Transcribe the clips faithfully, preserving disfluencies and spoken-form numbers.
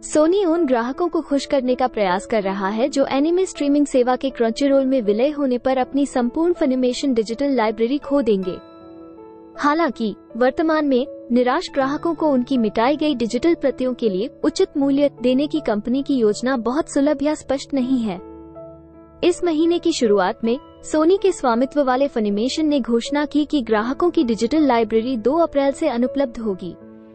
सोनी उन ग्राहकों को खुश करने का प्रयास कर रहा है जो एनिमे स्ट्रीमिंग सेवा के क्रंचीरोल में विलय होने पर अपनी संपूर्ण फनिमेशन डिजिटल लाइब्रेरी खो देंगे। हालांकि वर्तमान में निराश ग्राहकों को उनकी मिटाई गई डिजिटल प्रतियों के लिए उचित मूल्य देने की कंपनी की योजना बहुत सुलभ या स्पष्ट नहीं है। इस महीने की शुरुआत में सोनी के स्वामित्व वाले फनिमेशन ने घोषणा की कि ग्राहकों की डिजिटल लाइब्रेरी दो अप्रैल से अनुपलब्ध होगी।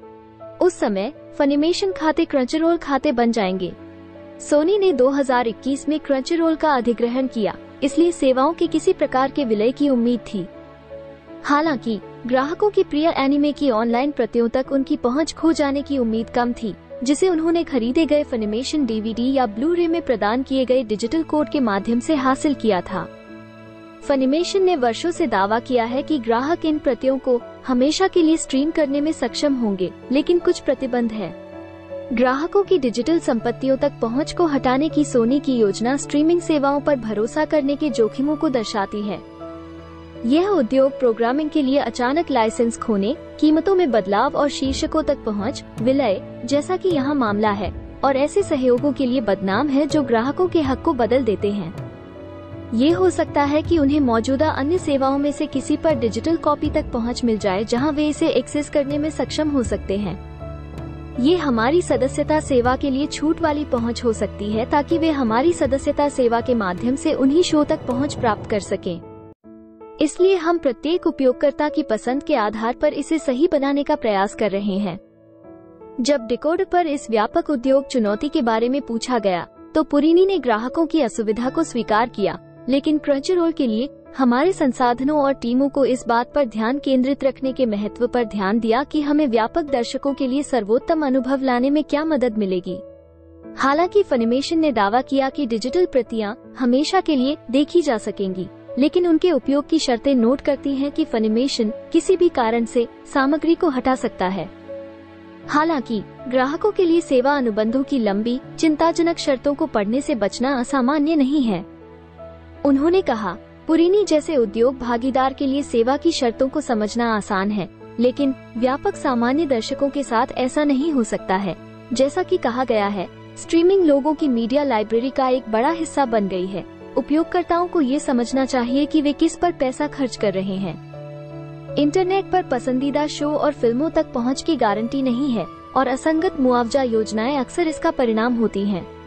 उस समय फनिमेशन खाते क्रंचीरोल खाते बन जाएंगे। सोनी ने दो हज़ार इक्कीस में क्रंचीरोल का अधिग्रहण किया, इसलिए सेवाओं के किसी प्रकार के विलय की उम्मीद थी। हालांकि ग्राहकों की प्रिय एनिमे की ऑनलाइन प्रतियों तक उनकी पहुंच खो जाने की उम्मीद कम थी, जिसे उन्होंने खरीदे गए फनिमेशन डीवीडी या ब्लू रे में प्रदान किए गए डिजिटल कोड के माध्यम से हासिल किया था। फनिमेशन ने वर्षों से दावा किया है कि ग्राहक इन प्रतियों को हमेशा के लिए स्ट्रीम करने में सक्षम होंगे, लेकिन कुछ प्रतिबंध है। ग्राहकों की डिजिटल संपत्तियों तक पहुंच को हटाने की सोनी की योजना स्ट्रीमिंग सेवाओं पर भरोसा करने के जोखिमों को दर्शाती है। यह उद्योग प्रोग्रामिंग के लिए अचानक लाइसेंस खोने, कीमतों में बदलाव और शीर्षकों तक पहुंच, विलय, जैसा कि यहाँ मामला है, और ऐसे सहयोगों के लिए बदनाम है जो ग्राहकों के हक को बदल देते हैं। ये हो सकता है कि उन्हें मौजूदा अन्य सेवाओं में से किसी पर डिजिटल कॉपी तक पहुंच मिल जाए जहां वे इसे एक्सेस करने में सक्षम हो सकते हैं। ये हमारी सदस्यता सेवा के लिए छूट वाली पहुंच हो सकती है ताकि वे हमारी सदस्यता सेवा के माध्यम से उन्हीं शो तक पहुंच प्राप्त कर सकें। इसलिए हम प्रत्येक उपयोगकर्ता की पसंद के आधार पर इसे सही बनाने का प्रयास कर रहे हैं। जब डिकोडर पर इस व्यापक उद्योग चुनौती के बारे में पूछा गया, तो पुरीनी ने ग्राहकों की असुविधा को स्वीकार किया, लेकिन क्रंचीरोल के लिए हमारे संसाधनों और टीमों को इस बात पर ध्यान केंद्रित रखने के महत्व पर ध्यान दिया कि हमें व्यापक दर्शकों के लिए सर्वोत्तम अनुभव लाने में क्या मदद मिलेगी। हालांकि फनिमेशन ने दावा किया कि डिजिटल प्रतियां हमेशा के लिए देखी जा सकेंगी, लेकिन उनके उपयोग की शर्तें नोट करती हैं कि फनिमेशन किसी भी कारण से सामग्री को हटा सकता है। हालांकि ग्राहकों के लिए सेवा अनुबंधों की लंबी, चिंताजनक शर्तों को पढ़ने से बचना असामान्य नहीं है। उन्होंने कहा, पुरीनी जैसे उद्योग भागीदार के लिए सेवा की शर्तों को समझना आसान है, लेकिन व्यापक सामान्य दर्शकों के साथ ऐसा नहीं हो सकता है। जैसा कि कहा गया है, स्ट्रीमिंग लोगों की मीडिया लाइब्रेरी का एक बड़ा हिस्सा बन गई है। उपयोगकर्ताओं को ये समझना चाहिए कि वे किस पर पैसा खर्च कर रहे हैं। इंटरनेट पर पसंदीदा शो और फिल्मों तक पहुंच की गारंटी नहीं है, और असंगत मुआवजा योजनाएं अक्सर इसका परिणाम होती हैं।